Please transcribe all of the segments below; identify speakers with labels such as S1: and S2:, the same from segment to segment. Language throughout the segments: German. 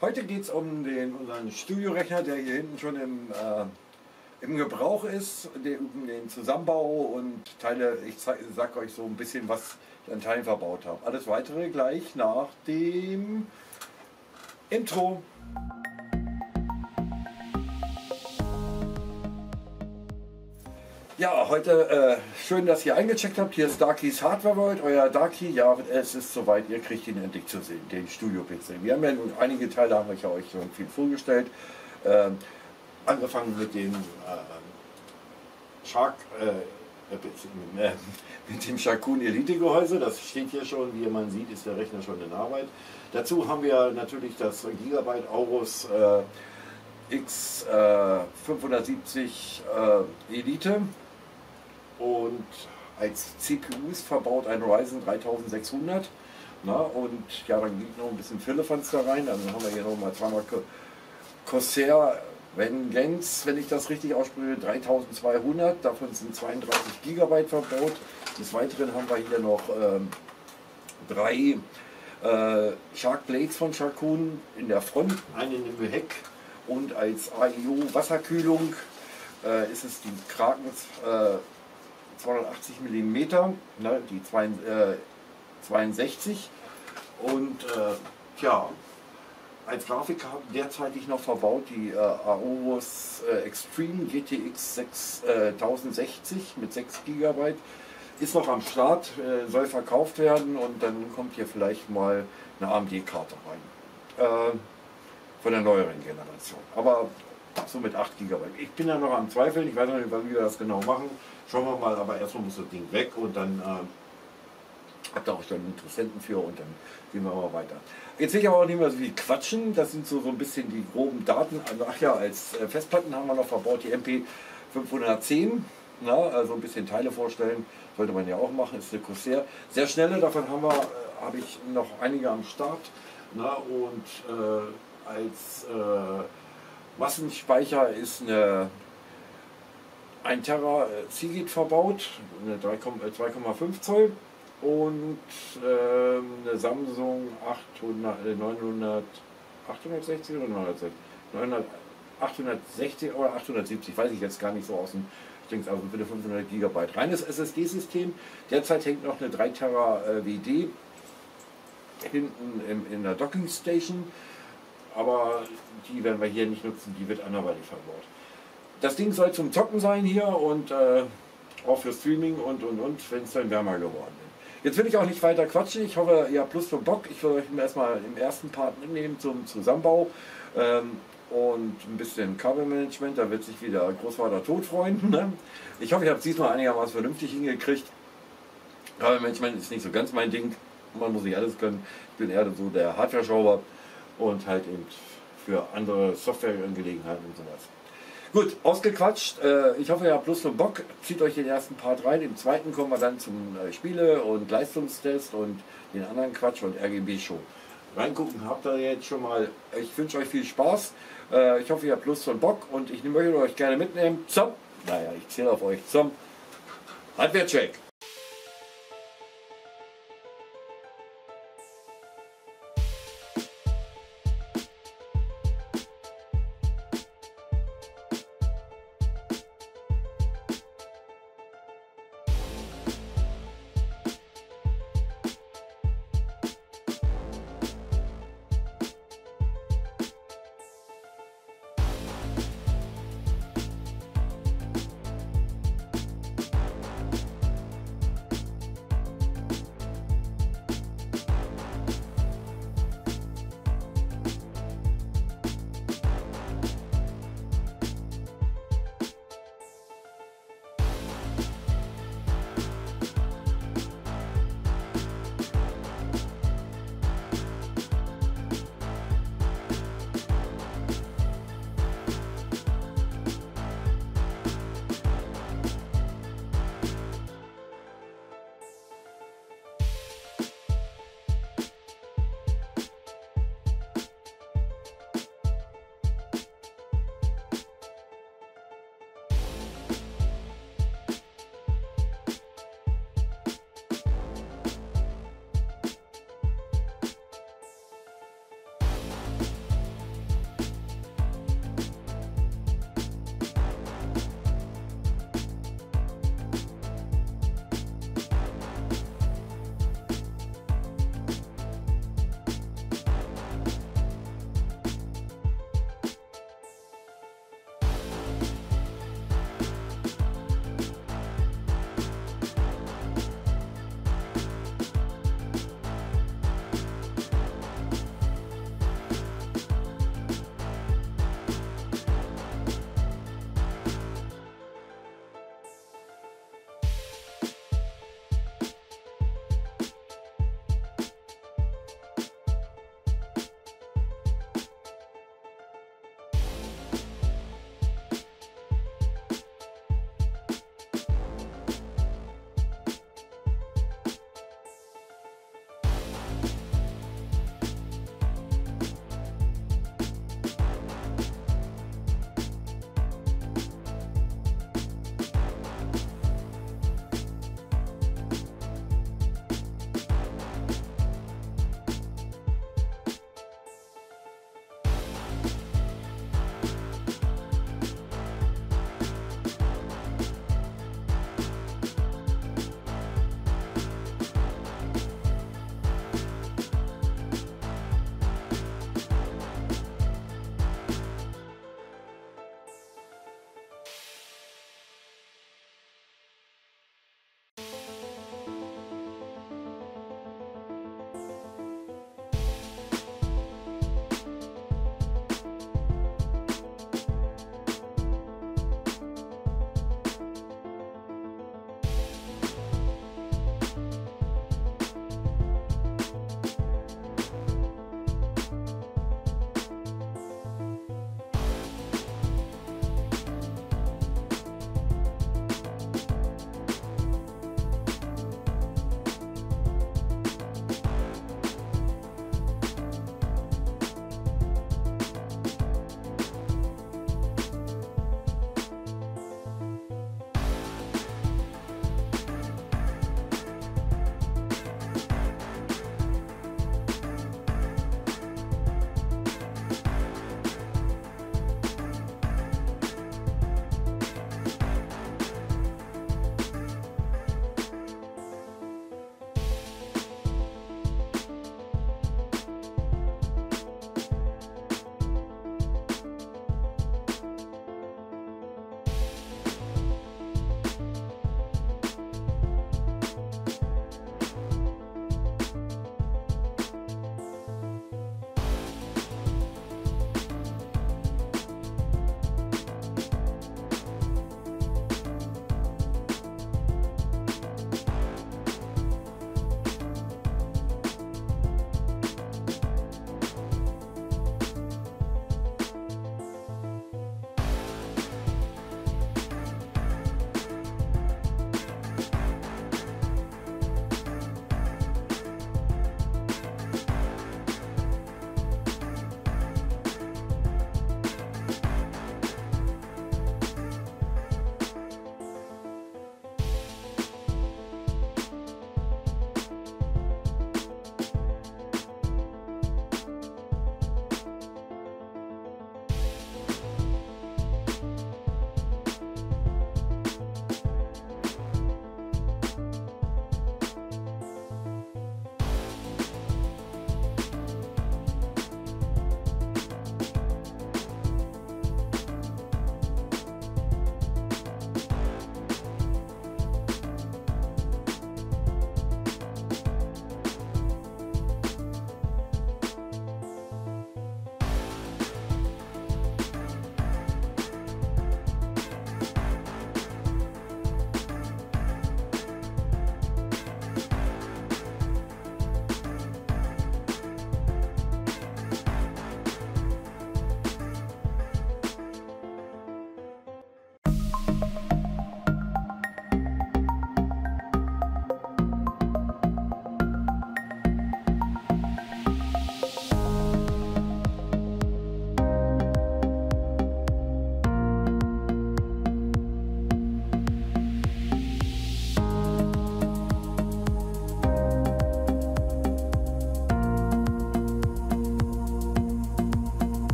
S1: Heute geht es um unseren Studiorechner, der hier hinten schon im Gebrauch ist, den Zusammenbau und Teile. Ich sage euch so ein bisschen, was ich an Teilen verbaut habe. Alles weitere gleich nach dem Intro. Ja, heute schön, dass ihr eingecheckt habt. Hier ist Darkys Hardware World, euer Darky. Ja, es ist soweit, ihr kriegt ihn endlich zu sehen, den Studio-PC. Wir haben ja nun einige Teile, haben wir ja euch schon viel vorgestellt. Angefangen mit dem mit dem Sharkoon Elite Gehäuse. Das steht hier schon, wie man sieht, ist der Rechner schon in Arbeit. Dazu haben wir natürlich das Gigabyte Aorus X 570 Elite. Und als CPU ist verbaut ein Ryzen 3600. Na, und ja, dann geht noch ein bisschen Firlefanz da rein. Dann haben wir hier nochmal zweimal Corsair Vengeance, wenn ich das richtig ausspreche, 3200. Davon sind 32 GB verbaut. Des Weiteren haben wir hier noch drei Shark Blades von Sharkoon in der Front, einen im Heck und als AIO Wasserkühlung ist es die Kraken 280 mm, ne, die 62 und ja, als Grafik haben derzeitig noch verbaut die Aorus Extreme GTX 6060 mit 6 GB. Ist noch am Start, soll verkauft werden und dann kommt hier vielleicht mal eine AMD-Karte rein. Von der neueren Generation. Aber so mit 8 GB. Ich bin ja noch am Zweifeln, ich weiß noch nicht, wie wir das genau machen. Schauen wir mal, aber erstmal muss das Ding weg und dann habt ihr auch schon Interessenten für und dann gehen wir mal weiter. Jetzt will ich aber auch nicht mehr so viel quatschen, das sind so ein bisschen die groben Daten. Also, ach ja, als Festplatten haben wir noch verbaut die MP 510. Na, also ein bisschen Teile vorstellen, sollte man ja auch machen, ist eine Corsair. Sehr schnelle, davon habe ich noch einige am Start. Na, und als Massenspeicher ist eine 1 Tera Seagate verbaut, eine 2,5 Zoll und eine Samsung 860 oder 860 oder 870, weiß ich jetzt gar nicht so aus dem Dings, also bitte 500 GB. Reines SSD-System, derzeit hängt noch eine 3 Tera WD hinten in der Docking Station. Aber die werden wir hier nicht nutzen, die wird anderweitig verbaut. Das Ding soll zum Zocken sein hier und auch für Streaming und wenn es dann wärmer geworden ist. Jetzt will ich auch nicht weiter quatschen, ich hoffe, ihr habt Lust für Bock. Ich will euch erstmal im ersten Part mitnehmen zum Zusammenbau und ein bisschen Kabelmanagement, da wird sich wieder Großvater tot freuen. Ne? Ich hoffe, ich habe es diesmal einigermaßen vernünftig hingekriegt. Kabelmanagement ist nicht so ganz mein Ding, man muss nicht alles können. Ich bin eher so der Hardware-Schrauber. Und halt eben für andere Softwareangelegenheiten und sowas. Gut, ausgequatscht. Ich hoffe, ihr habt Lust und Bock. Zieht euch den ersten Part rein. Im zweiten kommen wir dann zum Spiele- und Leistungstest und den anderen Quatsch und RGB-Show. Reingucken habt ihr jetzt schon mal. Ich wünsche euch viel Spaß. Ich hoffe, ihr habt Lust und Bock und ich möchte euch gerne mitnehmen zum, naja, ich zähle auf euch, zum Hardware-Check.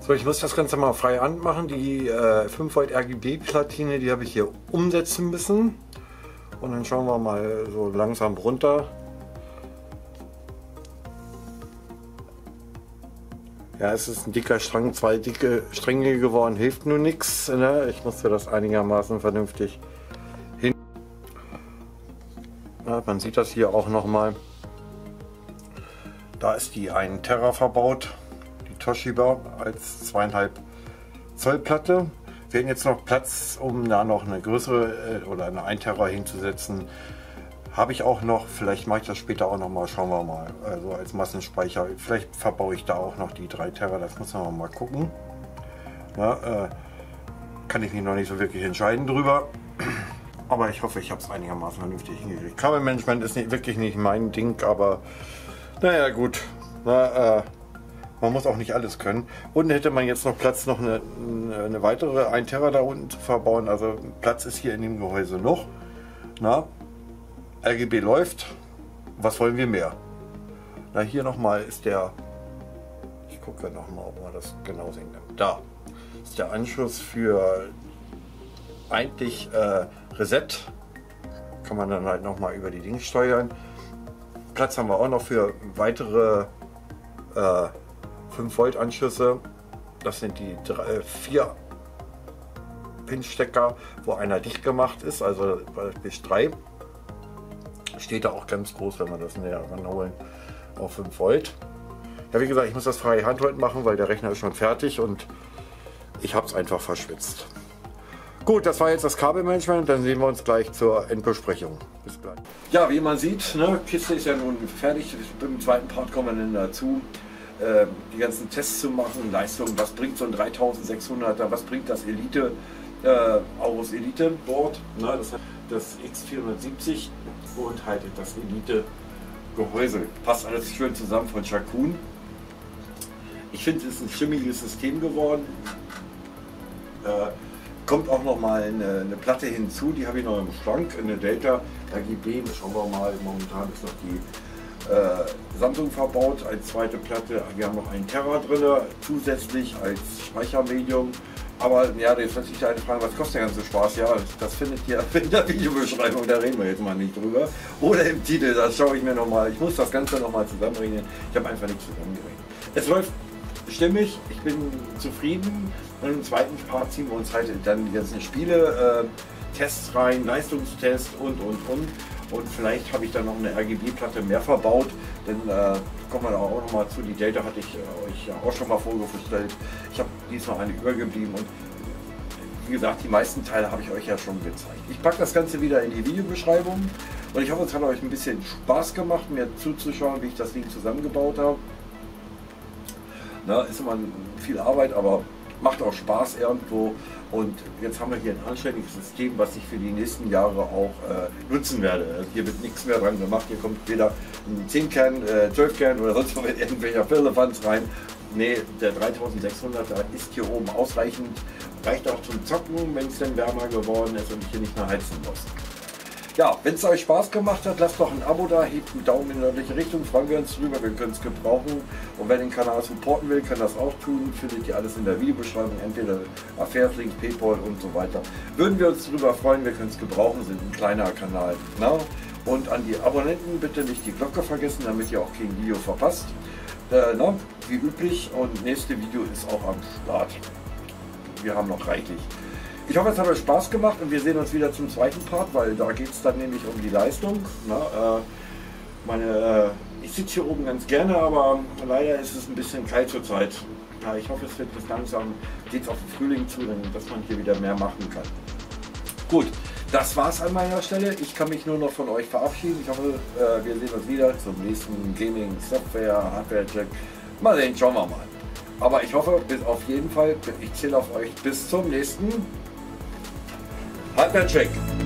S2: So, ich muss das Ganze mal frei anmachen. Die 5 Volt RGB Platine, die habe ich hier umsetzen müssen. Und dann schauen wir mal so langsam runter. Ja, es ist ein dicker Strang, 2 dicke Stränge geworden, hilft nur nichts. Ne? Ich musste das einigermaßen vernünftig hin. Ja, man sieht das hier auch noch mal. Da ist die 1 Terra verbaut. Toshiba als 2,5 Zoll Platte. Wir hätten jetzt noch Platz, um da noch eine größere oder eine 1 Terra hinzusetzen. Habe ich auch noch, vielleicht mache ich das später auch noch mal, schauen wir mal. Also als Massenspeicher, vielleicht verbaue ich da auch noch die 3 Terra, das muss man mal gucken. Ja, kann ich mich noch nicht so wirklich entscheiden drüber. Aber ich hoffe, ich habe es einigermaßen vernünftig hingekriegt. Kabelmanagement ist wirklich nicht mein Ding, aber naja gut. Man muss auch nicht alles können. Unten hätte man jetzt noch Platz, noch eine weitere 1 Terra da unten zu verbauen. Also Platz ist hier in dem Gehäuse noch. Na, RGB läuft. Was wollen wir mehr? Na, hier nochmal ist der, ich gucke nochmal, ob man das genau sehen kann. Da ist der Anschluss für eigentlich Reset. Kann man dann halt nochmal über die Dinge steuern. Platz haben wir auch noch für weitere 5 Volt Anschlüsse. Das sind die 4 Pin Stecker, wo einer dicht gemacht ist, also bis 3. Steht da auch ganz groß, wenn man das näher ranholen, auf 5 Volt. Ja, wie gesagt, ich muss das freie Hand heute machen, weil der Rechner ist schon fertig und ich habe es einfach verschwitzt. Gut, das war jetzt das Kabelmanagement, dann sehen wir uns gleich zur Endbesprechung. Bis gleich.
S1: Ja, wie man sieht, ne, Kiste ist ja nun fertig. Im zweiten Part kommen wir dann dazu, die ganzen Tests zu machen, Leistung, was bringt so ein 3600er, was bringt das Elite, Aorus Elite Board, ne, das X470 und halt das Elite Gehäuse. Passt alles schön zusammen von Shakun. Ich finde, es ist ein stimmiges System geworden. Kommt auch noch mal eine Platte hinzu, die habe ich noch im Schrank, eine Delta RGB, schauen wir mal, momentan ist noch die Samsung verbaut als zweite Platte. Wir haben noch einen Terra drin, zusätzlich als Speichermedium. Aber ja, jetzt wird sich da eine Frage, was kostet der ganze Spaß? Ja, das findet ihr in der Videobeschreibung, da reden wir jetzt mal nicht drüber. Oder im Titel, das schaue ich mir nochmal. Ich muss das Ganze nochmal zusammenrechnen. Ich habe einfach nichts zusammengerechnet. Es läuft stimmig, ich bin zufrieden. Und im zweiten Part ziehen wir uns halt dann die ganzen Spiele, Tests rein, Leistungstest und. Und vielleicht habe ich dann noch eine RGB-Platte mehr verbaut, denn kommen wir da auch noch mal zu. Die Delta hatte ich euch ja auch schon mal vorgestellt. Ich habe diesmal eine übergeblieben und wie gesagt, die meisten Teile habe ich euch ja schon gezeigt. Ich packe das Ganze wieder in die Videobeschreibung und ich hoffe, es hat euch ein bisschen Spaß gemacht, mir zuzuschauen, wie ich das Ding zusammengebaut habe. Na, ist immer viel Arbeit, aber macht auch Spaß irgendwo. Und jetzt haben wir hier ein anständiges System, was ich für die nächsten Jahre auch nutzen werde. Also hier wird nichts mehr dran gemacht. Hier kommt weder ein 10 Kern, 12 Kern oder sonst was irgendwelcher Firlefanz rein. Nee, der 3600er ist hier oben ausreichend. Reicht auch zum Zocken, wenn es denn wärmer geworden ist und ich hier nicht mehr heizen muss. Ja, wenn es euch Spaß gemacht hat, lasst doch ein Abo da, hebt einen Daumen in die nördliche Richtung, freuen wir uns drüber, wir können es gebrauchen. Und wer den Kanal supporten will, kann das auch tun, findet ihr alles in der Videobeschreibung, entweder Affairs-Links, Paypal und so weiter. Würden wir uns drüber freuen, wir können es gebrauchen, sind ein kleiner Kanal. Na? Und an die Abonnenten bitte nicht die Glocke vergessen, damit ihr auch kein Video verpasst. Wie üblich, und nächste Video ist auch am Start. Wir haben noch reichlich. Ich hoffe, es hat euch Spaß gemacht und wir sehen uns wieder zum zweiten Part, weil da geht es dann nämlich um die Leistung. Ich sitze hier oben ganz gerne, aber leider ist es ein bisschen kalt zurzeit. Ja, ich hoffe, es wird bis langsam, geht es auf den Frühling zu, dass man hier wieder mehr machen kann. Gut, das war's an meiner Stelle. Ich kann mich nur noch von euch verabschieden. Ich hoffe, wir sehen uns wieder zum nächsten Gaming, Software, Hardware-Check. Mal sehen, schauen wir mal. Aber ich hoffe, auf jeden Fall, ich zähle auf euch bis zum nächsten Hardware-Check.